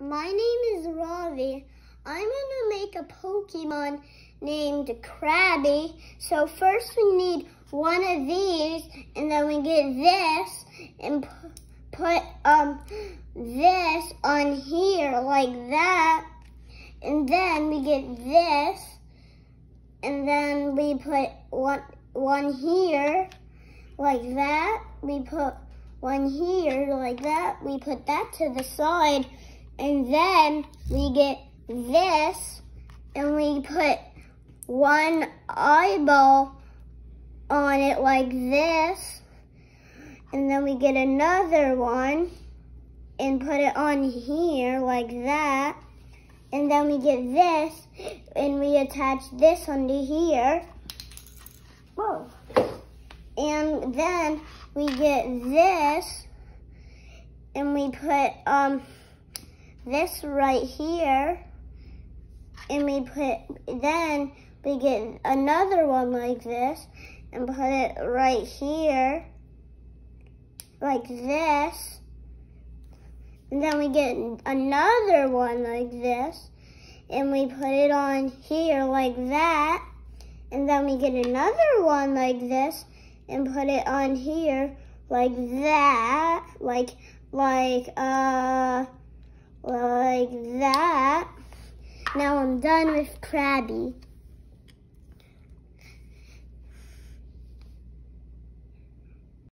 My name is Ravi. I'm gonna make a Pokemon named Krabby. So first we need one of these, and then we get this and put this on here like that. And then we get this, and then we put one here like that. We put one here like that. We put that to the side, and then we get this, and we put one eyeball on it like this, and then we get another one and put it on here like that, and then we get this and we attach this onto here. Whoa. And then we get this and we put this right here, and then we get another one like this and put it right here like this, and then we get another one like this and we put it on here like that, and then we get another one like this and put it on here like that, like that. Now I'm done with Krabby.